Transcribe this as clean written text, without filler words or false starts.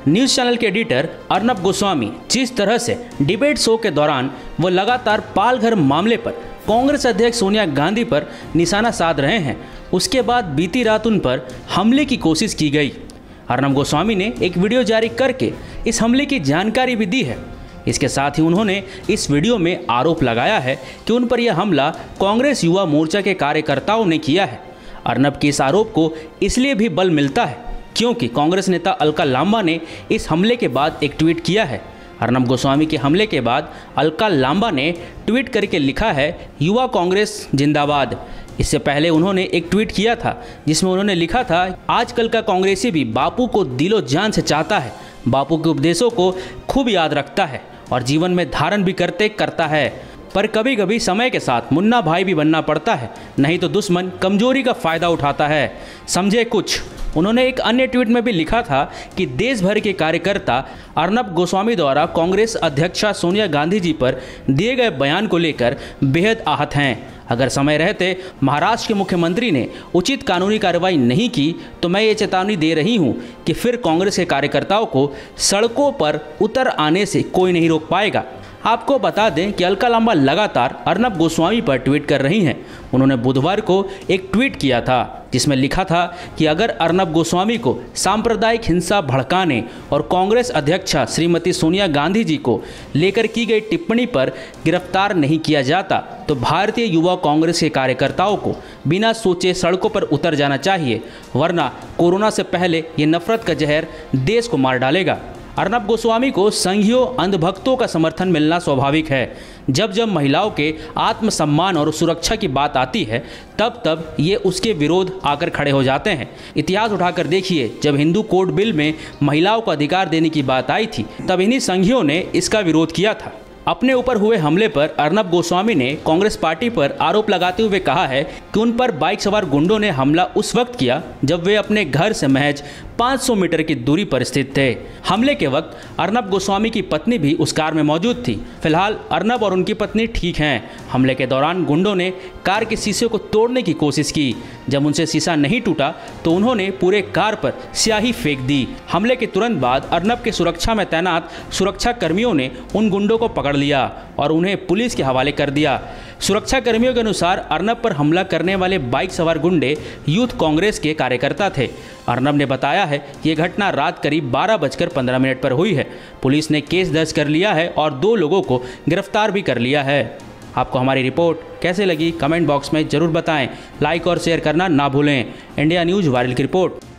News channel के editor Arnab Goswami जिस तरह से डिबेट शो के दौरान वो लगातार पालघर मामले पर कांग्रेस अध्यक्ष सोनिया गांधी पर निशाना साध रहे हैं, उसके बाद बीती रात उन पर हमले की कोशिश की गई। अर्नब गोस्वामी ने एक वीडियो जारी करके इस हमले की जानकारी भी दी है। इसके साथ ही उन्होंने इस वीडियो में आरोप लगाया है कि उन पर यह हमला कांग्रेस युवा मोर्चा के कार्यकर्ताओं ने किया है। अर्नब के इस आरोप को इसलिए भी बल मिलता है क्योंकि कांग्रेस नेता अलका लांबा ने इस हमले के बाद एक ट्वीट किया है। अर्नब गोस्वामी के हमले के बाद अलका लांबा ने ट्वीट करके लिखा है, युवा कांग्रेस जिंदाबाद। इससे पहले उन्होंने एक ट्वीट किया था जिसमें उन्होंने लिखा था, आजकल का कांग्रेसी भी बापू को दिलो जान से चाहता है, बापू के उपदेशों को खूब याद रखता है और जीवन में धारण भी करता है, पर कभी कभी समय के साथ मुन्ना भाई भी बनना पड़ता है, नहीं तो दुश्मन कमजोरी का फ़ायदा उठाता है, समझे कुछ। उन्होंने एक अन्य ट्वीट में भी लिखा था कि देश भर के कार्यकर्ता अर्नब गोस्वामी द्वारा कांग्रेस अध्यक्षा सोनिया गांधी जी पर दिए गए बयान को लेकर बेहद आहत हैं। अगर समय रहते महाराष्ट्र के मुख्यमंत्री ने उचित कानूनी कार्रवाई नहीं की तो मैं ये चेतावनी दे रही हूं कि फिर कांग्रेस के कार्यकर्ताओं को सड़कों पर उतर आने से कोई नहीं रोक पाएगा। आपको बता दें कि अलका लांबा लगातार अर्नब गोस्वामी पर ट्वीट कर रही हैं। उन्होंने बुधवार को एक ट्वीट किया था जिसमें लिखा था कि अगर अर्नब गोस्वामी को सांप्रदायिक हिंसा भड़काने और कांग्रेस अध्यक्षा श्रीमती सोनिया गांधी जी को लेकर की गई टिप्पणी पर गिरफ्तार नहीं किया जाता तो भारतीय युवा कांग्रेस के कार्यकर्ताओं को बिना सोचे सड़कों पर उतर जाना चाहिए, वरना कोरोना से पहले ये नफरत का जहर देश को मार डालेगा। अर्नब गोस्वामी को संघियों अंधभक्तों का समर्थन मिलना स्वाभाविक है। जब जब महिलाओं के आत्मसम्मान और सुरक्षा की बात आती है तब ये उसके विरोध आकर खड़े हो जाते हैं। इतिहास उठाकर देखिए, जब हिंदू कोड बिल में महिलाओं को अधिकार देने की बात आई थी तब इन्हीं संघियों ने इसका विरोध किया था। अपने ऊपर हुए हमले पर अर्नब गोस्वामी ने कांग्रेस पार्टी पर आरोप लगाते हुए कहा है कि उन पर बाइक सवार गुंडों ने हमला उस वक्त किया जब वे अपने घर से महज 500 मीटर की दूरी पर स्थित थे। हमले के वक्त अर्नब गोस्वामी की पत्नी भी उस कार में मौजूद थी। फिलहाल अर्नब और उनकी पत्नी ठीक हैं। हमले के दौरान गुंडों ने कार के शीशे को तोड़ने की कोशिश की। जब उनसे शीशा नहीं टूटा तो उन्होंने पूरे कार पर स्याही फेंक दी। हमले के तुरंत बाद अर्नब के सुरक्षा में तैनात सुरक्षा कर्मियों ने उन गुंडों को पकड़ लिया और उन्हें पुलिस के हवाले कर दिया। सुरक्षा कर्मियों के अनुसार अर्नब पर हमला करने वाले बाइक सवार गुंडे यूथ कांग्रेस के कार्यकर्ता थे। अर्नब ने बताया है ये घटना रात करीब 12:15 पर हुई है। पुलिस ने केस दर्ज कर लिया है और 2 लोगों को गिरफ्तार भी कर लिया है। आपको हमारी रिपोर्ट कैसे लगी कमेंट बॉक्स में ज़रूर बताएं। लाइक और शेयर करना ना भूलें। इंडिया न्यूज़ वायरल की रिपोर्ट।